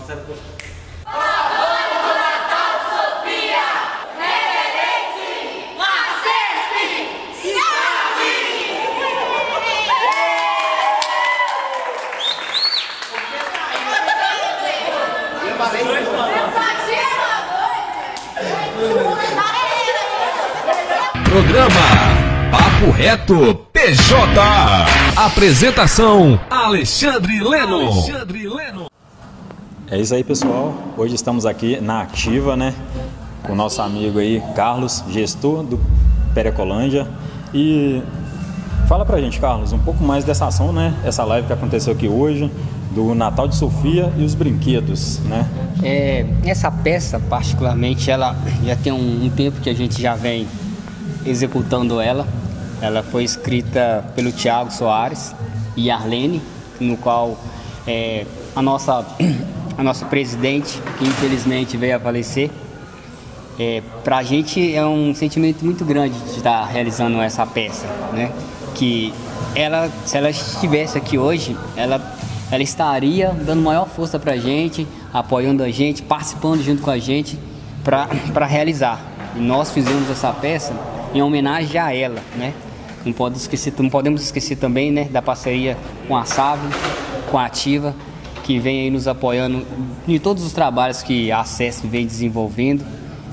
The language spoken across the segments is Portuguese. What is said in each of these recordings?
Programa Papo Reto PJ. Apresentação Alexandre Leno. É isso aí, pessoal. Hoje estamos aqui na ativa, né? Com o nosso amigo aí, Carlos, gestor do Perecolândia. E fala pra gente, Carlos, um pouco mais dessa ação, né? Essa live que aconteceu aqui hoje, do Natal de Sofia e os brinquedos, né? Essa peça, particularmente, ela já tem um tempo que a gente já vem executando ela. Ela foi escrita pelo Thiago Soares e Arlene, no qual a nossa presidente, que infelizmente veio a falecer. Para a gente é um sentimento muito grande de estar realizando essa peça, né? Que ela, se ela estivesse aqui hoje, ela estaria dando maior força para a gente, apoiando a gente, participando junto com a gente para realizar. E nós fizemos essa peça em homenagem a ela, né? Não podemos esquecer também, né, da parceria com a SAV, com a Ativa, que vem aí nos apoiando em todos os trabalhos que a SESP vem desenvolvendo,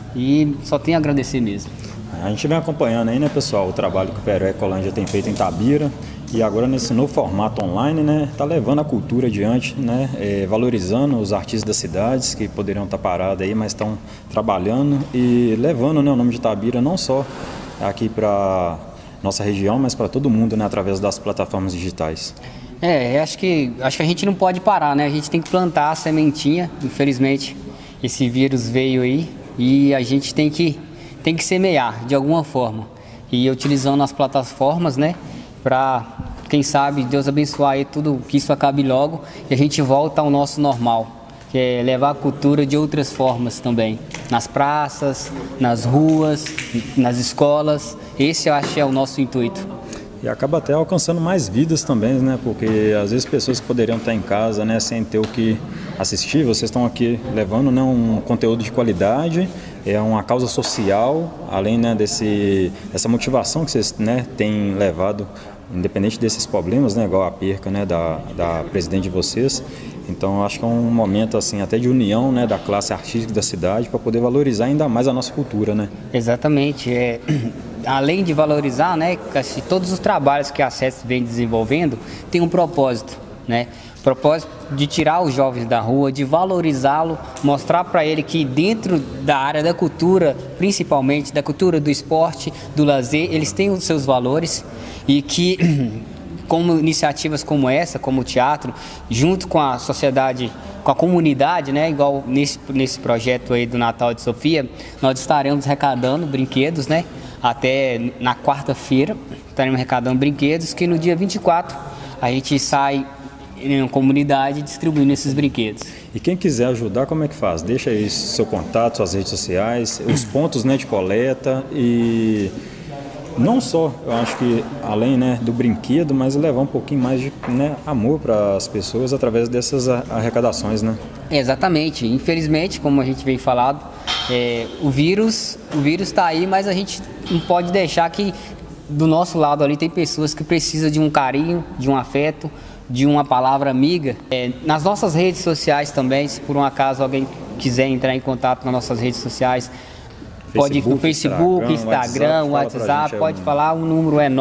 e só tenho a agradecer mesmo. A gente vem acompanhando aí, né, pessoal, o trabalho que o Perecolândia tem feito em Itabira, e agora nesse novo formato online, né, tá levando a cultura adiante, né, valorizando os artistas das cidades que poderiam estar parados aí, mas estão trabalhando e levando, né, o nome de Itabira não só aqui para nossa região, mas para todo mundo, né, através das plataformas digitais. Acho que a gente não pode parar, né? A gente tem que plantar a sementinha. Infelizmente, esse vírus veio aí e a gente tem que semear de alguma forma. E utilizando as plataformas, né, para, quem sabe, Deus abençoar aí tudo, que isso acabe logo e a gente volta ao nosso normal, que é levar a cultura de outras formas também, nas praças, nas ruas, nas escolas. Esse eu acho que é o nosso intuito. E acaba até alcançando mais vidas também, né? Porque às vezes pessoas que poderiam estar em casa, né, sem ter o que assistir, vocês estão aqui levando, né, um conteúdo de qualidade, é uma causa social, além, né, dessa motivação que vocês, né, têm levado, independente desses problemas, né, igual a perca, né, da presidente de vocês. Então acho que é um momento assim até de união, né, da classe artística da cidade para poder valorizar ainda mais a nossa cultura, né? Exatamente. Além de valorizar, né, todos os trabalhos que a SESP vem desenvolvendo tem um propósito, né? Propósito de tirar os jovens da rua, de valorizá-lo, mostrar para ele que dentro da área da cultura, principalmente da cultura do esporte, do lazer, eles têm os seus valores e que como iniciativas como essa, como o teatro, junto com a sociedade, com a comunidade, né, igual nesse projeto aí do Natal de Sofia, nós estaremos arrecadando brinquedos, né, até na quarta-feira, estaremos arrecadando brinquedos, que no dia 24 a gente sai em uma comunidade distribuindo esses brinquedos. E quem quiser ajudar, como é que faz? Deixa aí seu contato, suas redes sociais, os pontos, né, de coleta e não só, eu acho que além, né, do brinquedo, mas levar um pouquinho mais de, né, amor para as pessoas através dessas arrecadações, né? Exatamente. Infelizmente, como a gente vem falado, o vírus está aí, mas a gente não pode deixar que do nosso lado ali tem pessoas que precisam de um carinho, de um afeto, de uma palavra amiga. Nas nossas redes sociais também, se por um acaso alguém quiser entrar em contato nas nossas redes sociais, pode ir no Facebook, Instagram, WhatsApp, pode falar, o número é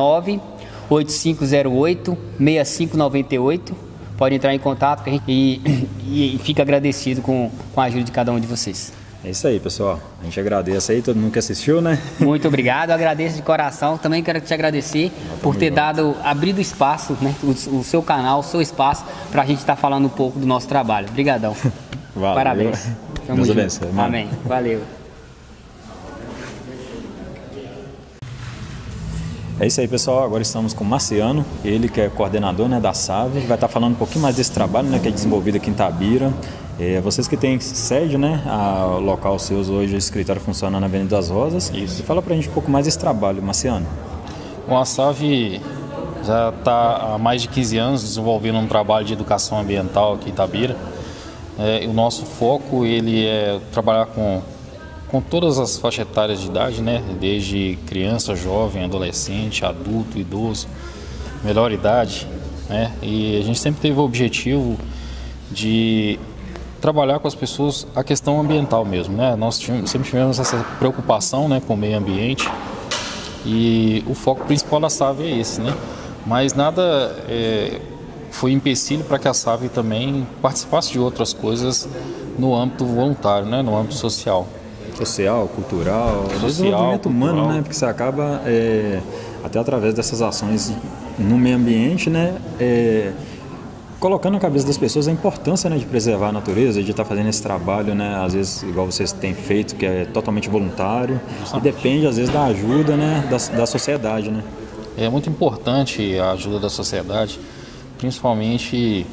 98508-6598. Pode entrar em contato e fica agradecido com a ajuda de cada um de vocês. É isso aí, pessoal. A gente agradece aí, todo mundo que assistiu, né? Muito obrigado, eu agradeço de coração. Também quero te agradecer por ter abrido espaço, né? O seu canal, o seu espaço, para a gente estar falando um pouco do nosso trabalho. Obrigadão. Valeu. Parabéns. Deus abençoe. Amém. Valeu. É isso aí, pessoal. Agora estamos com o Marciano, ele que é coordenador, né, da SAV, vai estar falando um pouquinho mais desse trabalho, né, que é desenvolvido aqui em Itabira. Vocês que têm sede, né, o local seus hoje, o escritório funciona na Avenida das Rosas. Isso. E fala pra gente um pouco mais desse trabalho, Marciano. Bom, a SAV já está há mais de 15 anos desenvolvendo um trabalho de educação ambiental aqui em Itabira. O nosso foco ele é trabalhar com todas as faixas etárias de idade, né? Desde criança, jovem, adolescente, adulto, idoso, melhor idade, né? E a gente sempre teve o objetivo de trabalhar com as pessoas a questão ambiental mesmo, né? Nós sempre tivemos essa preocupação, né, com o meio ambiente, e o foco principal da SAV é esse, né? Mas nada foi empecilho para que a SAV também participasse de outras coisas no âmbito voluntário, né? No âmbito social. Social, cultural, desenvolvimento humano, né? Porque você acaba, até através dessas ações no meio ambiente, né? Colocando na cabeça das pessoas a importância, né, de preservar a natureza, de estar fazendo esse trabalho, né? Às vezes, igual vocês têm feito, que é totalmente voluntário, e depende, às vezes, da ajuda, né, da sociedade, né? É muito importante a ajuda da sociedade, principalmente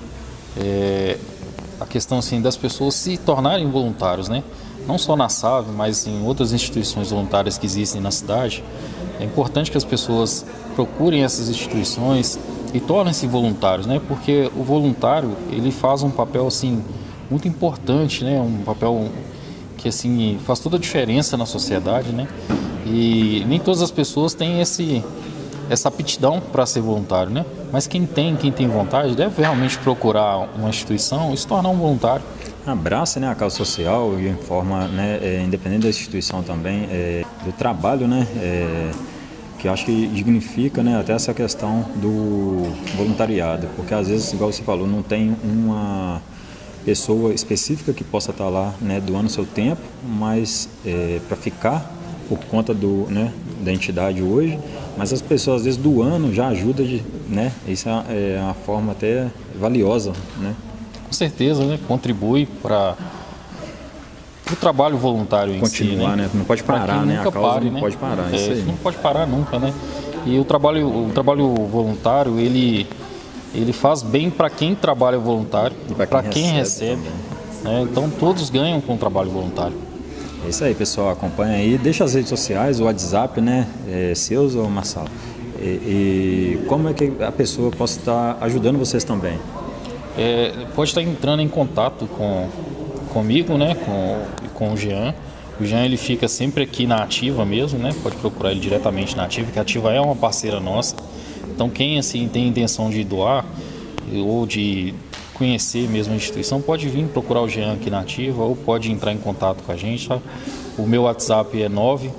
a questão assim, das pessoas se tornarem voluntários, né? Não só na SAV, mas em outras instituições voluntárias que existem na cidade. É importante que as pessoas procurem essas instituições e tornem-se voluntários, né? Porque o voluntário, ele faz um papel assim muito importante, né? Um papel que assim faz toda a diferença na sociedade, né? E nem todas as pessoas têm essa aptidão para ser voluntário, né? Mas quem tem vontade deve realmente procurar uma instituição e se tornar um voluntário. Abraça, né, a causa social e informa, né, independente da instituição também, do trabalho, né, que eu acho que dignifica, né, até essa questão do voluntariado, porque às vezes, igual você falou, não tem uma pessoa específica que possa estar lá, né, doando seu tempo, mas para ficar por conta da entidade hoje, mas as pessoas às vezes doando já ajuda, né, isso é uma forma até valiosa, né. Com certeza, né? Contribui para o trabalho voluntário em continuar, si, né? Não pode parar, né? A causa não pode parar. Isso aí. Não pode parar nunca, né? E o trabalho voluntário, ele faz bem para quem trabalha voluntário e para quem recebe. Né? Então todos ganham com o trabalho voluntário. É isso aí, pessoal. Acompanha aí. Deixa as redes sociais, o WhatsApp, né? Seus ou Marcelo? E como é que a pessoa pode estar ajudando vocês também? Pode estar entrando em contato comigo, né, com o Jean. O Jean ele fica sempre aqui na Ativa mesmo, né? Pode procurar ele diretamente na Ativa, que a Ativa é uma parceira nossa. Então quem assim tem intenção de doar ou de conhecer mesmo a instituição, pode vir procurar o Jean aqui na Ativa ou pode entrar em contato com a gente, tá? O meu WhatsApp é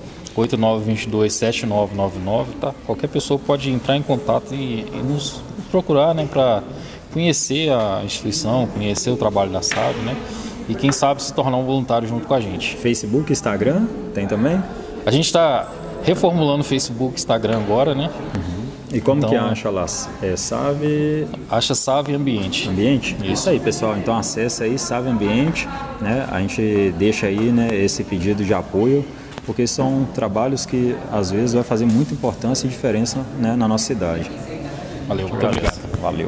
989227999, tá? Qualquer pessoa pode entrar em contato e nos procurar, né, para conhecer a instituição, conhecer o trabalho da SAV, né? E quem sabe se tornar um voluntário junto com a gente. Facebook, Instagram, tem também? A gente está reformulando o Facebook, Instagram agora, né? Uhum. E como que acha lá? SAV... Acha SAV Ambiente. Ambiente? Isso aí, pessoal. Então acessa aí, SAV Ambiente, né? A gente deixa aí, né, esse pedido de apoio, porque são trabalhos que às vezes vai fazer muita importância e diferença, né, na nossa cidade. Valeu, muito obrigado. Valeu.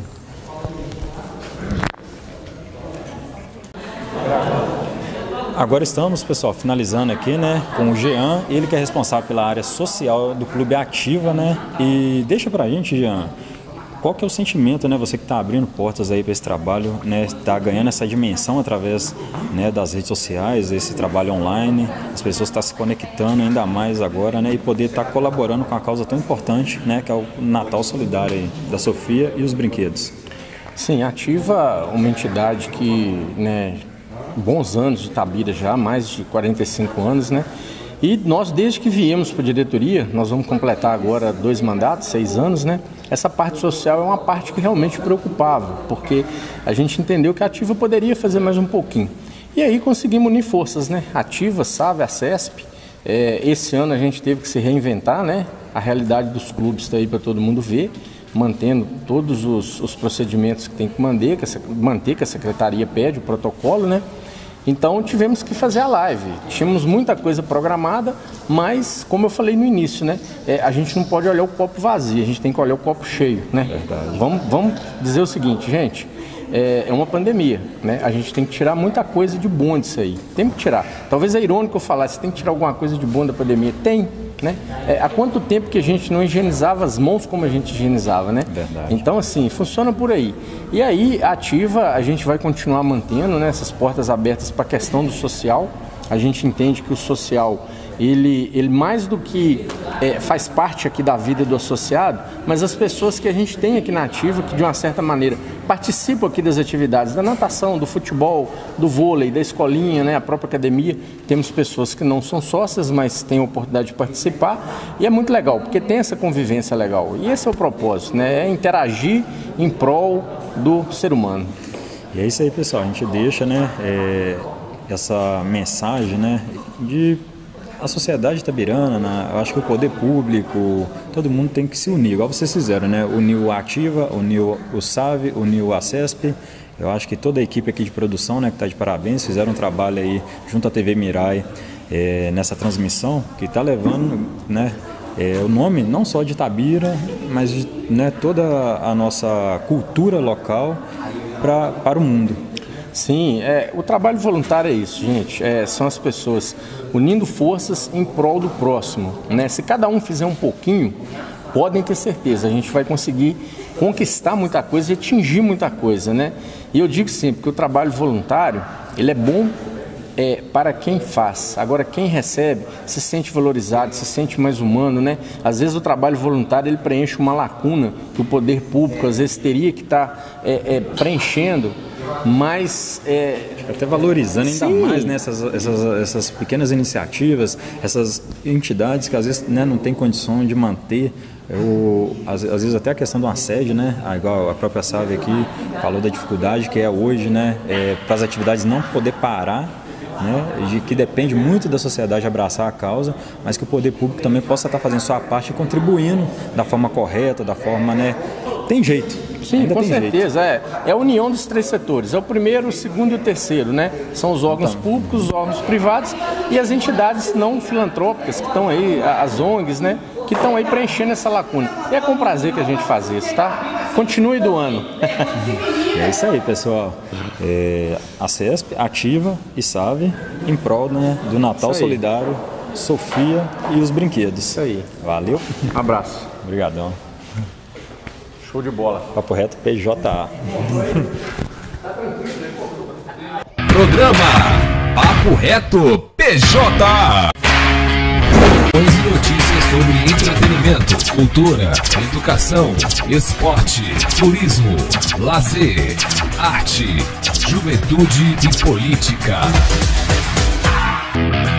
Agora estamos, pessoal, finalizando aqui, né, com o Jean, ele que é responsável pela área social do Clube Ativa, né, e deixa pra gente, Jean, qual que é o sentimento, né, você que está abrindo portas aí para esse trabalho, né, está ganhando essa dimensão através, né, das redes sociais, esse trabalho online, as pessoas estão se conectando ainda mais agora, né, e poder estar colaborando com a causa tão importante, né, que é o Natal Solidário aí, da Sofia e os brinquedos. Sim, a Ativa é uma entidade que, né, bons anos de Itabira já, mais de 45 anos, né? E nós, desde que viemos para a diretoria, nós vamos completar agora 2 mandatos, 6 anos, né? Essa parte social é uma parte que realmente preocupava, porque a gente entendeu que a Ativa poderia fazer mais um pouquinho. E aí conseguimos unir forças, né? Ativa, SAV, a CESP. Esse ano a gente teve que se reinventar, né? A realidade dos clubes está aí para todo mundo ver, mantendo todos os procedimentos que tem que manter, que a secretaria pede, o protocolo, né? Então tivemos que fazer a live. Tínhamos muita coisa programada, mas como eu falei no início, né? A gente não pode olhar o copo vazio, a gente tem que olhar o copo cheio, né? Verdade. Vamos dizer o seguinte, gente, é uma pandemia, né? A gente tem que tirar muita coisa de bom disso aí. Tem que tirar. Talvez é irônico eu falar, você tem que tirar alguma coisa de bom da pandemia. Tem, né? Há quanto tempo que a gente não higienizava as mãos como a gente higienizava, né? Verdade. Então, assim, funciona por aí. E aí, a Ativa, a gente vai continuar mantendo, né, essas portas abertas para a questão do social. A gente entende que o social, ele mais do que faz parte aqui da vida do associado, mas as pessoas que a gente tem aqui na Ativa, que de uma certa maneira participam aqui das atividades da natação, do futebol, do vôlei, da escolinha, né, a própria academia, temos pessoas que não são sócias, mas têm a oportunidade de participar, e é muito legal, porque tem essa convivência legal. E esse é o propósito, né, é interagir em prol do ser humano. E é isso aí, pessoal, a gente deixa, né, essa mensagem, né, de a sociedade itabirana, né, eu acho que o poder público, todo mundo tem que se unir, igual vocês fizeram, né, uniu a Ativa, uniu o SAV, uniu a CESP. Eu acho que toda a equipe aqui de produção, né, que está de parabéns, fizeram um trabalho aí junto à TV Mirai, nessa transmissão, que está levando, né, o nome não só de Itabira, mas né, toda a nossa cultura local para o mundo. Sim, o trabalho voluntário é isso, gente. São as pessoas unindo forças em prol do próximo, né? Se cada um fizer um pouquinho, podem ter certeza, a gente vai conseguir conquistar muita coisa e atingir muita coisa, né? E eu digo sempre que o trabalho voluntário, ele é bom para quem faz. Agora, quem recebe se sente valorizado, se sente mais humano, né? Às vezes o trabalho voluntário, ele preenche uma lacuna que o poder público, às vezes, teria que estar preenchendo, mas até valorizando ainda sim, mais, né, essas pequenas iniciativas, essas entidades que às vezes, né, não tem condição de manter, às vezes até a questão de uma sede, né, igual a própria Sávia aqui falou da dificuldade que é hoje, né, para as atividades não poder parar, né, de que depende muito da sociedade abraçar a causa, mas que o poder público também possa estar fazendo sua parte e contribuindo da forma correta, da forma, né, tem jeito. Sim, com certeza. É a união dos três setores. É o primeiro, o segundo e o terceiro, né? São os órgãos públicos, os órgãos privados e as entidades não filantrópicas que estão aí, as ONGs, né? Que estão aí preenchendo essa lacuna. E é com prazer que a gente faz isso, tá? Continue doando. É isso aí, pessoal. A CESP, Ativa e SAV em prol, né, do Natal Solidário, Sofia e os brinquedos. Isso aí. Valeu. Um abraço. Obrigadão. Show de bola. Papo Reto PJA. Programa Papo Reto PJA. E notícias sobre entretenimento, cultura, educação, esporte, turismo, lazer, arte, juventude e política.